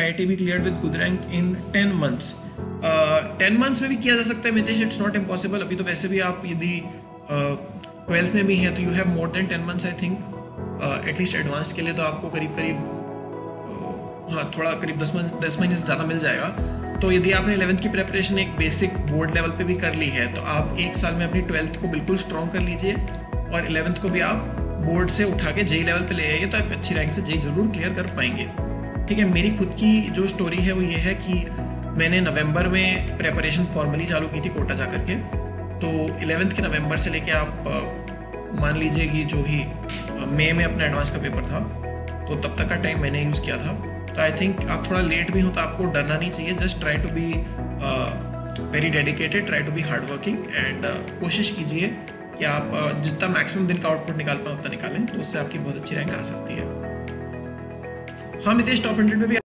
IIT भी clear with good rank in 10 months. 10 months में भी किया जा सकता है मितेश, इट्स नॉट इम्पॉसिबल। अभी तो वैसे भी आप यदि 12th में भी हैं तो you have more than 10 months I think, at least advanced के लिए तो आपको करीब हाँ थोड़ा करीब 10 महीने से ज़्यादा मिल जाएगा। तो यदि आपने 11th की प्रेपरेशन एक बेसिक बोर्ड लेवल पे भी कर ली है तो आप एक साल में अपनी 12th को बिल्कुल स्ट्रॉन्ग कर लीजिए और 11th को भी आप बोर्ड से उठा के जेई लेवल पे ले आइए, तो आप अच्छी रैंक से जेई ज़रूर क्लियर कर पाएंगे। ठीक है, मेरी खुद की जो स्टोरी है वो ये है कि मैंने नवंबर में प्रेपरेशन फॉर्मली चालू की थी कोटा जा करके। तो 11th के नवंबर से लेके आप मान लीजिए कि जो भी मई में अपना एडवांस का पेपर था तो तब तक का टाइम मैंने यूज़ किया था। तो आई थिंक आप थोड़ा लेट भी हो तो आपको डरना नहीं चाहिए, just try to be very dedicated, try to be hard working and कोशिश कीजिए कि आप जितना मैक्सिमम दिन का आउटपुट निकाल पाएँ उतना निकालें, तो उससे आपकी बहुत अच्छी रैंक आ सकती है। हाँ मितेश, टॉप 100 में भी